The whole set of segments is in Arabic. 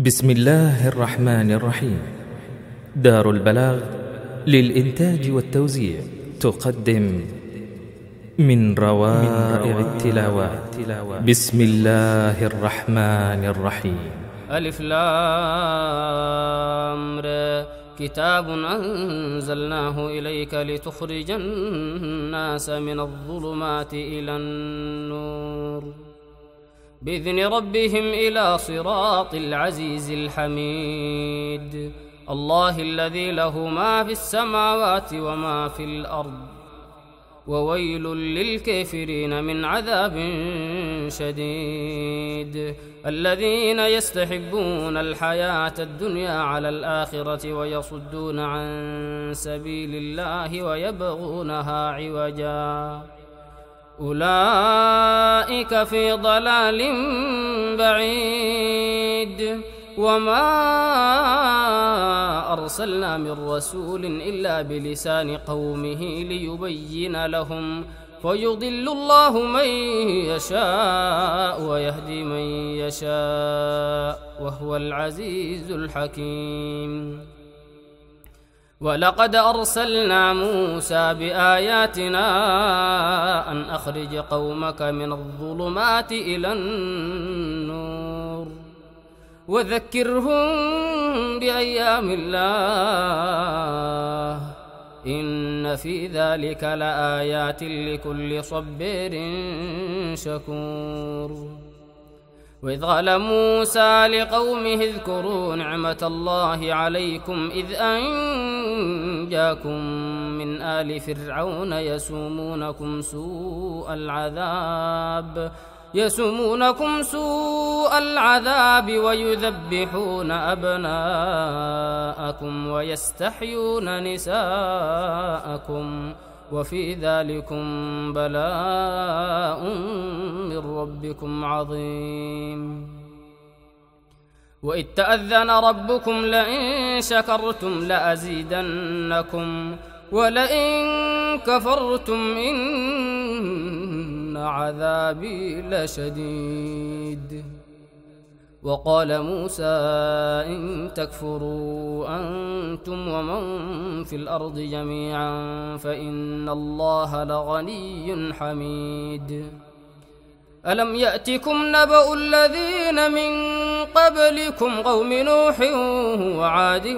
بسم الله الرحمن الرحيم. دار البلاغ للإنتاج والتوزيع تقدم من روائع التلاوات. بسم الله الرحمن الرحيم. ألف لام را. كتاب أنزلناه إليك لتخرج الناس من الظلمات إلى النور بإذن ربهم إلى صراط العزيز الحميد. الله الذي له ما في السماوات وما في الأرض وويل للكافرين من عذاب شديد. الذين يستحبون الحياة الدنيا على الآخرة ويصدون عن سبيل الله ويبغونها عوجا أولئك في ضلال بعيد. وما أرسلنا من رسول إلا بلسان قومه ليبين لهم فيضل الله من يشاء ويهدي من يشاء وهو العزيز الحكيم. ولقد أرسلنا موسى بآياتنا أن أخرج قومك من الظلمات إلى النور وذكرهم بأيام الله إن في ذلك لآيات لكل صبر شكور. وإذ قال موسى لقومه اذكروا نعمة الله عليكم إذ أنجاكم من آل فرعون يسومونكم سوء العذاب ويذبحون أبناءكم ويستحيون نساءكم وفي ذلكم بلاء من ربكم عظيم. وإذ تأذن ربكم لئن شكرتم لأزيدنكم ولئن كفرتم إن عذابي لشديد. وقال موسى إن تكفروا أنتم ومن في الأرض جميعا فإن الله لغني حميد. ألم يأتكم نبأ الذين من قبلكم قوم نوح وعاد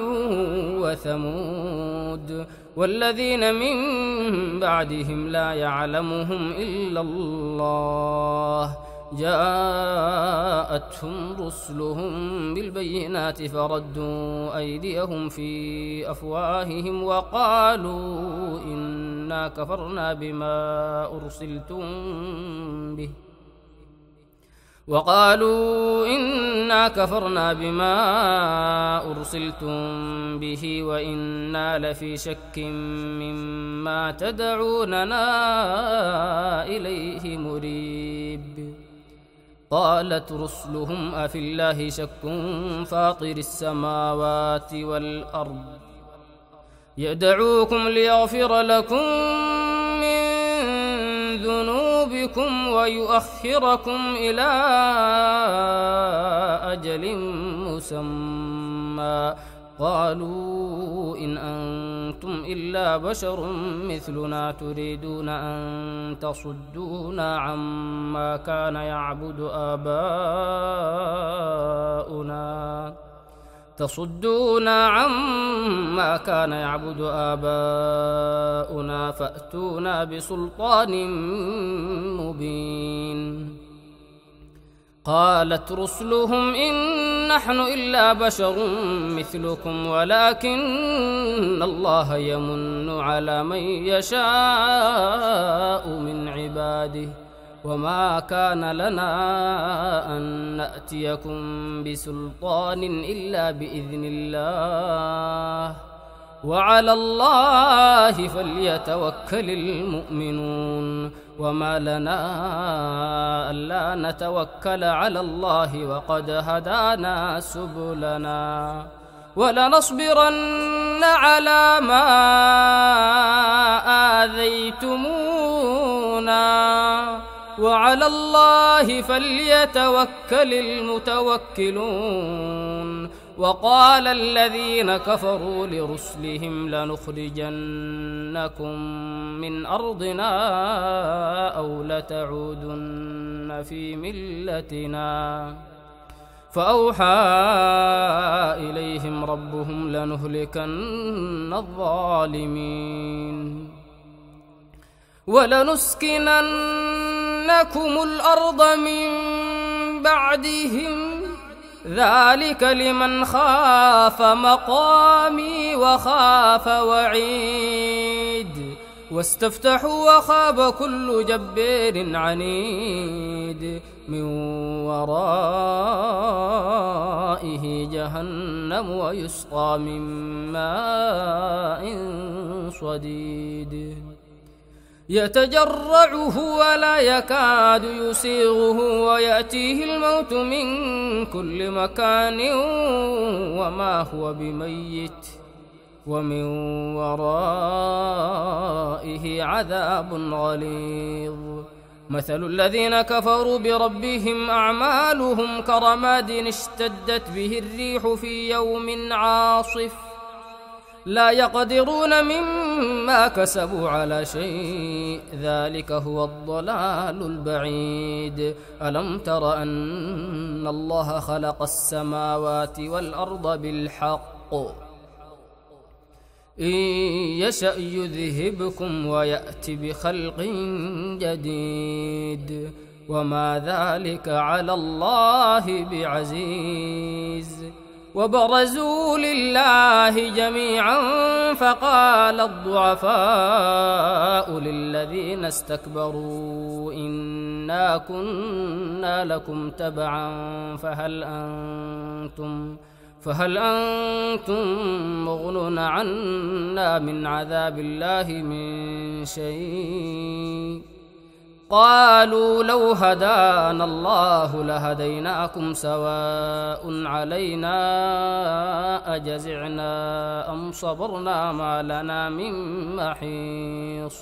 وثمود والذين من بعدهم لا يعلمهم إلا الله جاءتهم رسلهم بالبينات فردوا أيديهم في أفواههم وقالوا إنا كفرنا بما أرسلتم به وإنا لفي شك مما تدعوننا إليه مريب. قالت رسلهم أفي الله شك فاطر السماوات والأرض يدعوكم ليغفر لكم من ذنوبكم ويؤخركم إلى أجل مسمى قالوا إن أنتم إلا بشر مثلنا تريدون أن تصدونا عما كان يعبد آباؤنا فأتونا بسلطان مبين. قالت رسلهم إن نحن إلا بشر مثلكم ولكن الله يمن على من يشاء من عباده وما كان لنا أن نأتيكم بسلطان إلا بإذن الله وعلى الله فليتوكل المؤمنون. وما لنا ألا نتوكل على الله وقد هدانا سبلنا ولنصبرن على ما آذيتمونا وعلى الله فليتوكل المتوكلون. وقال الذين كفروا لرسلهم لنخرجنكم من أرضنا أو لتعودن في ملتنا فأوحى إليهم ربهم لنهلكن الظالمين ولنسكننكم الأرض من بعدهم ذلك لمن خاف مقامي وخاف وعيد واستفتحوا وخاب كل جبار عنيد من ورائه جهنم ويسقى من ماء صديد يتجرعه ولا يكاد يسيغه ويأتيه الموت من كل مكان وما هو بميت ومن ورائه عذاب غليظ مثل الذين كفروا بربهم أعمالهم كرماد اشتدت به الريح في يوم عاصف لا يقدرون مما كسبوا على شيء ذلك هو الضلال البعيد ألم تر أن الله خلق السماوات والأرض بالحق إن يشأ يذهبكم ويأتي بخلق جديد وما ذلك على الله بعزيز وبرزوا لله جميعا فقال الضعفاء للذين استكبروا إنا كنا لكم تبعا فهل أنتم مغنون عنا من عذاب الله من شيء قالوا لو هدانا الله لهديناكم سواء علينا أجزعنا أم صبرنا ما لنا من محيص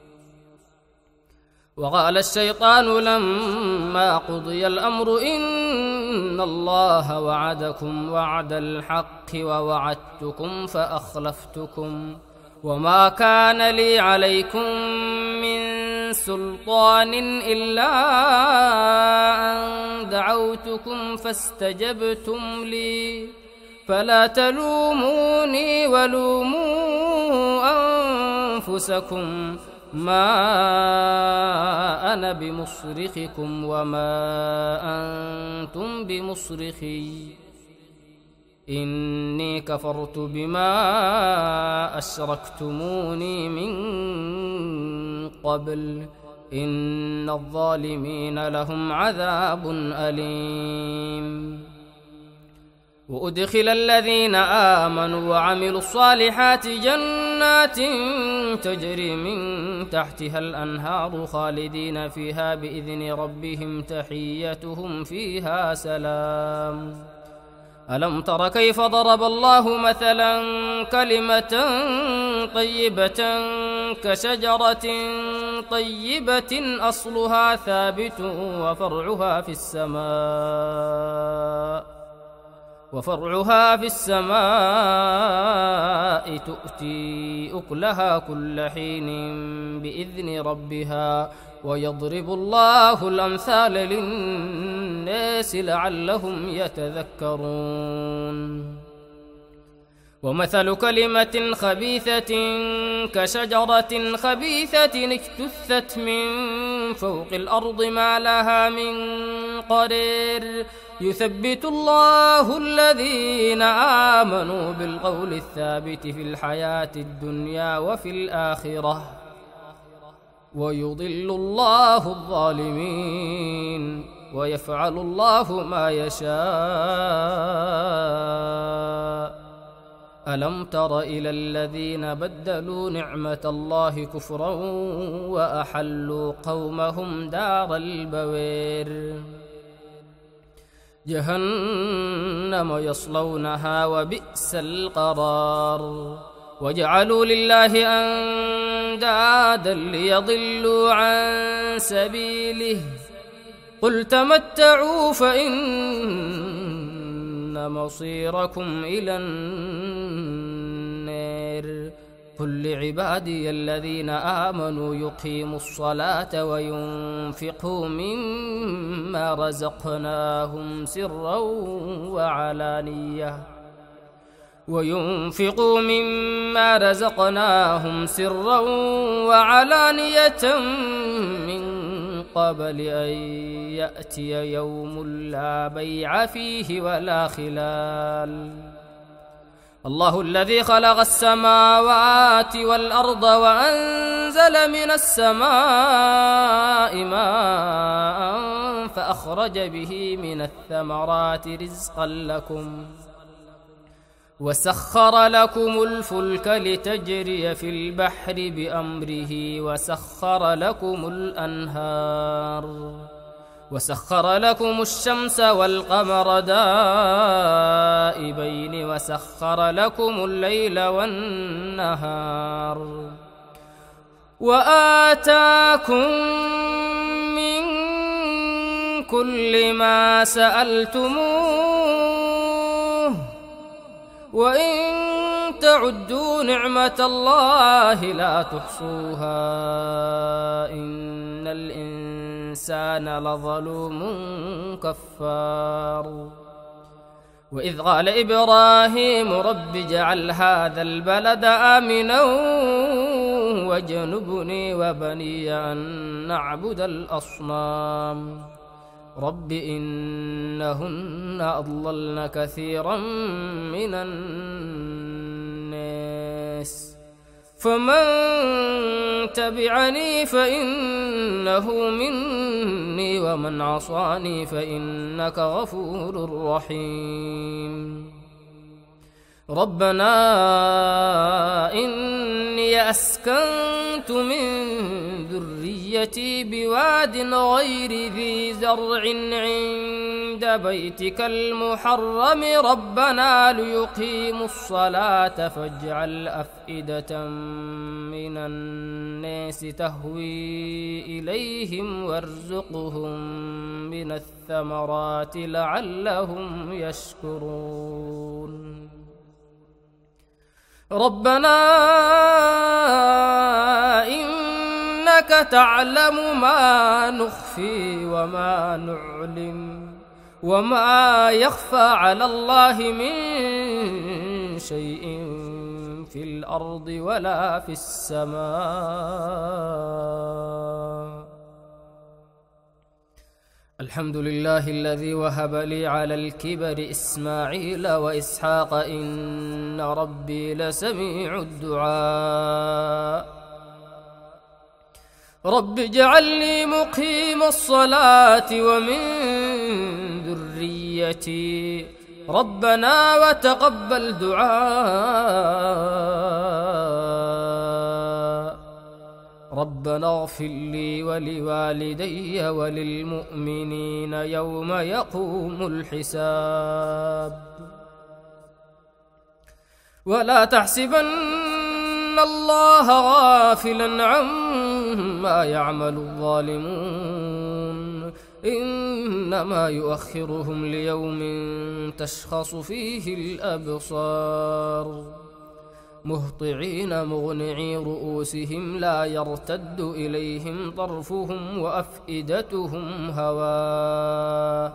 وقال الشيطان لما قضي الأمر إن الله وعدكم وعد الحق ووعدتكم فأخلفتكم وما كان لي عليكم من سلطان إلا أن دعوتكم فاستجبتم لي فلا تلوموني ولوموا أنفسكم ما أنا بمصرخكم وما أنتم بمصرخي إني كفرت بما أشركتموني من قبل إن الظالمين لهم عذاب أليم وأدخل الذين آمنوا وعملوا الصالحات جنات تجري من تحتها الأنهار خالدين فيها بإذن ربهم تحيتهم فيها سلام ألم تر كيف ضرب الله مثلا كلمة طيبة كشجرة طيبة أصلها ثابت وفرعها في السماء تؤتي أكلها كل حين بإذن ربها ويضرب الله الأمثال للناس لعلهم يتذكرون ومثل كلمة خبيثة كشجرة خبيثة اجتثت من فوق الأرض ما لها من قرير يثبت الله الذين آمنوا بالقول الثابت في الحياة الدنيا وفي الآخرة ويضل الله الظالمين ويفعل الله ما يشاء ألم تر إلى الذين بدلوا نعمة الله كفرا وأحلوا قومهم دار البوير جهنم يصلونها وبئس القرار وجعلوا لله أندادا ليضلوا عن سبيله قل تمتعوا فإن إن مصيركم إلى النار قل لعبادي الذين آمنوا يقيموا الصلاة وينفقوا مما رزقناهم سرا وعلانية من قبل أن يأتي يوم لا بيع فيه ولا خلال. الله الذي خلق السماوات والأرض وأنزل من السماء ماء فأخرج به من الثمرات رزقا لكم وسخر لكم الفلك لتجري في البحر بأمره وسخر لكم الأنهار وسخر لكم الشمس والقمر دائبين وسخر لكم الليل والنهار وآتاكم من كل ما سألتموه وإن تعدوا نعمة الله لا تحصوها إن الإنسان لظلوم كفار. وإذ قال إبراهيم رب اجعل هذا البلد آمنا واجنبني وبني أن نعبد الأصنام رب إنهن أضللن كثيرا من الناس فمن تبعني فإنه مني ومن عصاني فإنك غفور رحيم. ربنا إني أسكنت من ذريتي بواد غير ذي زرع عند بيتك المحرم ربنا ليقيموا الصلاة فاجعل أفئدة من الناس تهوي إليهم وارزقهم من الثمرات لعلهم يشكرون. ربنا إنك تعلم ما نخفي وما نعلن وما يخفى على الله من شيء في الأرض ولا في السماء. الحمد لله الذي وهب لي على الكبر إسماعيل وإسحاق إن ربي لسميع الدعاء. رب اجعل لي مقيم الصلاة ومن ذريتي ربنا وتقبل دعاء. ربنا اغفر لي ولوالدي وللمؤمنين يوم يقوم الحساب. ولا تحسبن الله غافلا عما يعمل الظالمون إنما يؤخرهم ليوم تشخص فيه الأبصار مهطعين مغنعي رؤوسهم لا يرتد إليهم طرفهم وأفئدتهم هواء.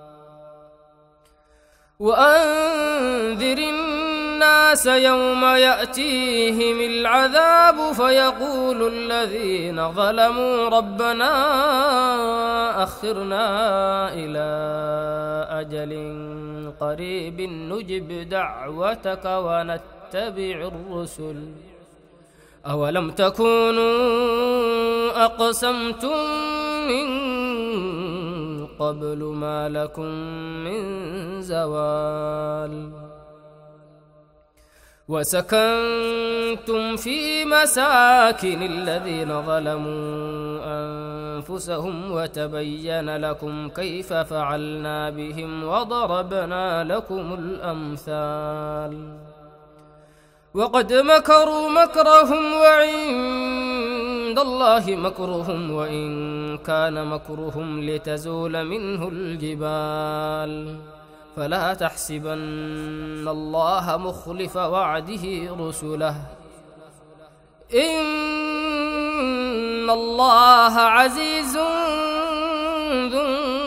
وأنذر الناس يوم يأتيهم العذاب فيقول الذين ظلموا ربنا أخرنا إلى أجل قريب نجب دعوتك ونتبع الرسل أولم تكونوا أقسمتم من قبل ما لكم من زوال. وسكنتم في مساكن الذين ظلموا أنفسهم وتبين لكم كيف فعلنا بهم وضربنا لكم الأمثال. وقد مكروا مكرهم وعند الله مكرهم وإن كان مكرهم لتزول منه الجبال. فلا تحسبن الله مخلف وعده رسله إن الله عزيز ذو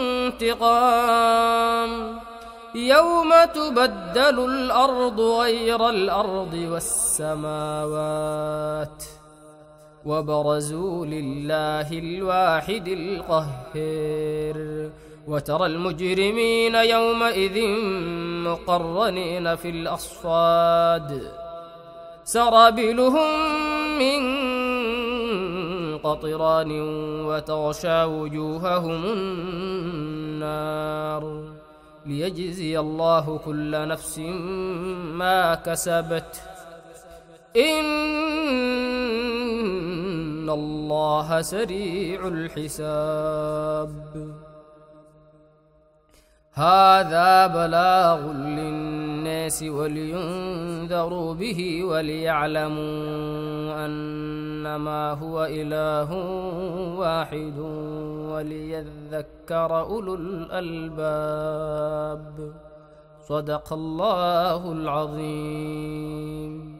انتقام يوم تبدل الأرض غير الأرض والسماوات وبرزوا لله الواحد القهار وترى المجرمين يومئذ مقرنين في الأصفاد سرابيلهم من قطران وتغشى وجوههم النار ليجزي الله كل نفس ما كسبت إن الله سريع الحساب هذا بلاغ للناس ولينذروا به وليعلموا أنما هو إله واحد وليذكر أولو الألباب صدق الله العظيم.